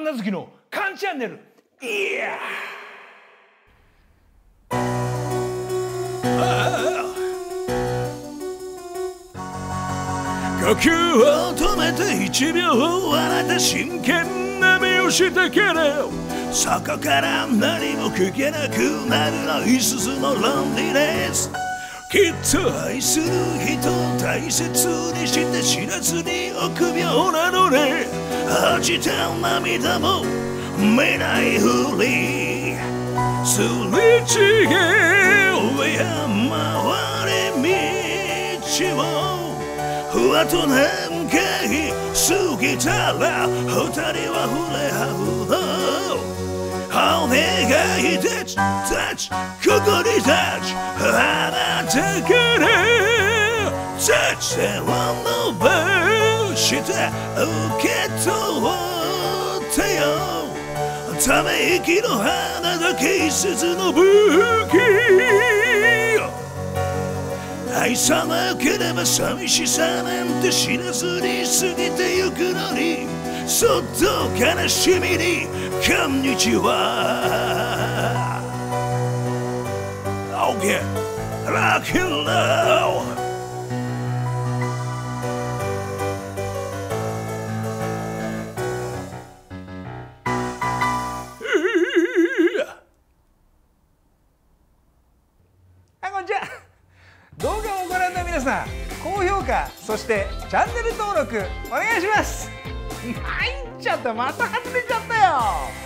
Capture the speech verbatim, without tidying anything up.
神奈月のカンチャンネル。いや呼吸を止めて一秒あなた真剣な目をしてけれそこから何も聞けなくなるのいすすのロンリネスきっと愛する人を大切にして知らずに臆病なのね落ちた涙も見ないふりすれ違う山回り道をふわっと何回過ぎたら二人は触れ合うのお願いタッチタッチここにタッチあなたからタッチ手を伸ばして受け取ってよため息の花が季節の武器愛さなければ寂しさなんて知らずに過ぎてゆくのにそっと悲しみにこんにちは OK Rock and rollはいこんにちは動画をご覧の皆さん高評価そしてチャンネル登録お願いします入っちゃったまた外れちゃったよ